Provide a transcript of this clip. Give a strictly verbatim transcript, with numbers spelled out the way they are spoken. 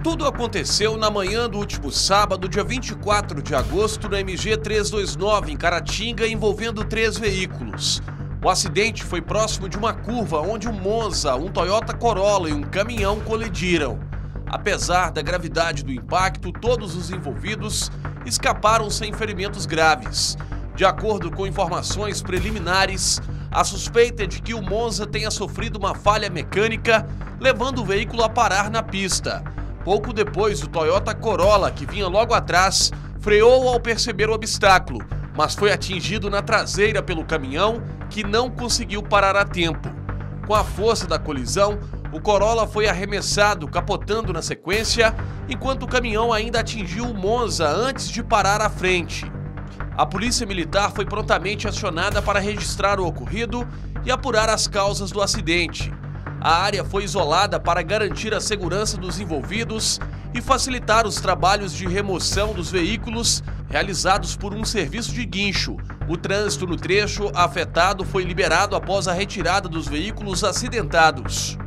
Tudo aconteceu na manhã do último sábado, dia vinte e quatro de agosto, na M G trezentos e vinte e nove, em Caratinga, envolvendo três veículos. O acidente foi próximo de uma curva onde um Monza, um Toyota Corolla e um caminhão colidiram. Apesar da gravidade do impacto, todos os envolvidos escaparam sem ferimentos graves. De acordo com informações preliminares, a suspeita é de que o Monza tenha sofrido uma falha mecânica, levando o veículo a parar na pista. Pouco depois, o Toyota Corolla, que vinha logo atrás, freou ao perceber o obstáculo, mas foi atingido na traseira pelo caminhão, que não conseguiu parar a tempo. Com a força da colisão, o Corolla foi arremessado, capotando na sequência, enquanto o caminhão ainda atingiu o Monza antes de parar à frente. A polícia militar foi prontamente acionada para registrar o ocorrido e apurar as causas do acidente. A área foi isolada para garantir a segurança dos envolvidos e facilitar os trabalhos de remoção dos veículos realizados por um serviço de guincho. O trânsito no trecho afetado foi liberado após a retirada dos veículos acidentados.